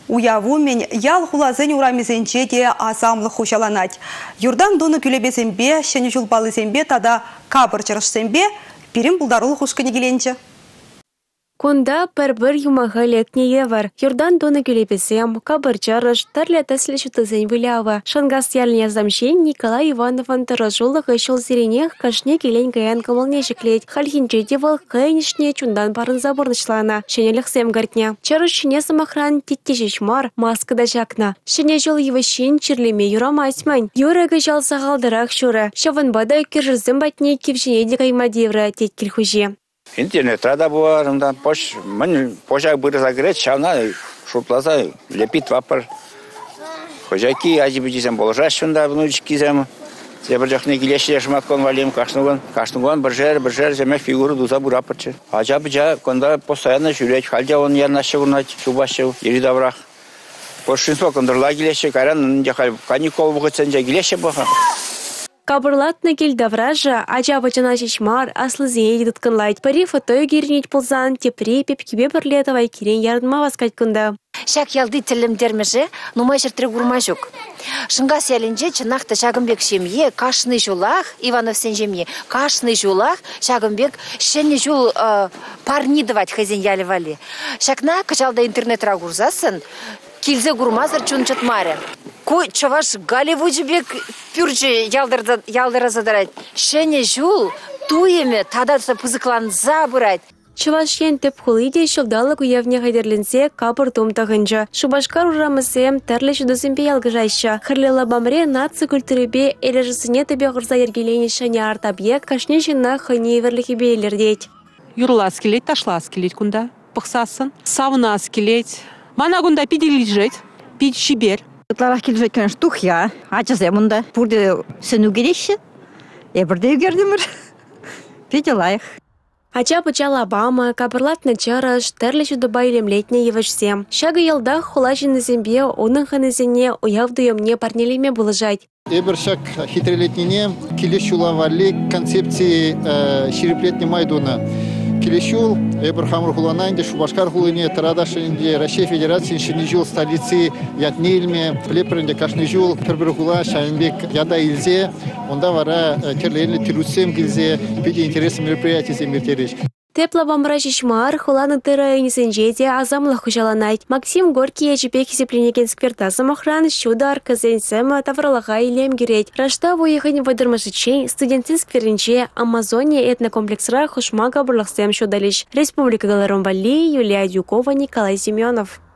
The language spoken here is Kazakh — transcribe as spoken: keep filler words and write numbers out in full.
Уяву мен ял хулазын урамезенче де азамлы хушаланать. Юрдан доны күлебезембе, шені julbalызембе тада кабыр чырышсембе, пирим булдарул хушкыны келенче. Кунда пір-бір юмаға лекне евар. Юрдан доны күлебезем, кабыр чырыш, тарлі тәсілі шутызен вылявы. Шангас яліне замшен Николай Ивановын тұрыжулық үшіл зеренех кашне келен гаян кымылне жеклет. Хальхинче девал қайнышне чундан парын заборнышлана. Шенелік сем гартне. Чырыш шене самахран теттежеш мар, маскада жакна. Шене жол евашин чирлеме юрамайсмайн. Юрага жал сағалдырақ шуры. Шаванбада кержізім батне кевшене де каймадевры теткел хуже. Интернет рада была, пош, мы позже были загреть, шавна, шуплаза, лепит вапор. Хозяйки, азибидизем положать, да, внучки зем. Я бежал не гилеши, шматкон валим, кашнуган, кашнуган, бежер, бежер, земля фигуру дуза бурапорче. А я бежал, когда постоянно жюлять, хальдя он я нашел на шубашев, ири добрах. Большинство кондорла гилеши, каран, я хал каникул выходит, я гилеши баха. Кабырлатны келдавража, ажа бачана шишмар, аслы зейді тұткынлайд. Пари фотою керінет болзан, тепре пепкебе бірлетавай керен ярдыма васкайт күнді. Шак ялды тілімдермежі, нумай жыртыры күрма жүк. Шыңғас елінже чынақты Шагымбек шемье, кашны жулах, Иванов сен жемье, кашны жулах, Шагымбек шені жул э, парнидывать хазин ялі вали. Шакна качалда интернет рагурзасын, килзе гурмазыр чун чатмаре. Кой чаваш Голливудбек пюрче ялдыра задарать. Шене жул туеме тада пызыклан забырать. Чаваш ен теп хулиде шылдалық уявне хайдерленсе капыр том тағынжа. Шубашкар урамысем тәрлі шудысымпе ялгыжайша. Хырлела бамре наци культуребе элежісіне тебе ғырза ергелейні шане артабе кашне жина хыне верліхе бейлердеть. Юрлас келет, ташлас келет кунда. Пықсасын, савынас келет. Мана кунда пиделі жет, пид шибер. Tlarax келжет көн штух я, ачасы мында. Burada сыну кереші, ебірде үгердімір. Пиде лайық. Ача пычала бама, кабырлатны чарыш, тәрлі жүді байлемлетне евішсем. Шағы елда хула жинызембе, оның ханызене уявдуемне парнелеме бұлыжайд. Эбір шак хитрелетнене келешула вали концепции шириплетне майдуна. Келешул, эбір хамыр хуланайынде Шубашкар хулыне тарадашынде Россия Федерации шынежул столицы ятнелме, плеперінде кашнежул, пір-бір хула Шайынбек яда илзе, онда вара терлеріне тирусем келзе, педе интересы мероприятий земертереш. Тепла бамра шишмар, хуланы тыры несенжеде азамлы хужаланайд. Максим Горький ежепек есепленеген сквертасы махран шуда арказенсема тавралаға илем герет. Рашта выехань выдырмашычей студенты скверінче Амазония этнокомплексра хушмага бұрлықсем шудалиш. Республика Галарумбали, Юлия Дюкова, Николай Семенов.